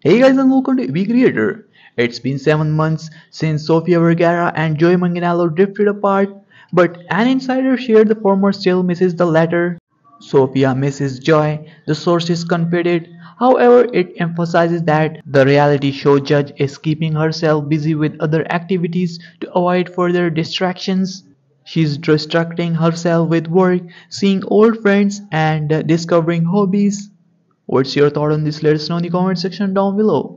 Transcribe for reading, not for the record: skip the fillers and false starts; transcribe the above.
Hey guys and welcome to Big Creator. It's been 7 months since Sofía Vergara and Joe Manganiello drifted apart, but an insider shared the former still misses the latter. Sofia misses Joy, the sources confided. However, it emphasizes that the reality show judge is keeping herself busy with other activities to avoid further distractions. She's distracting herself with work, seeing old friends, and discovering hobbies. What's your thought on this? Let us know in the comment section down below.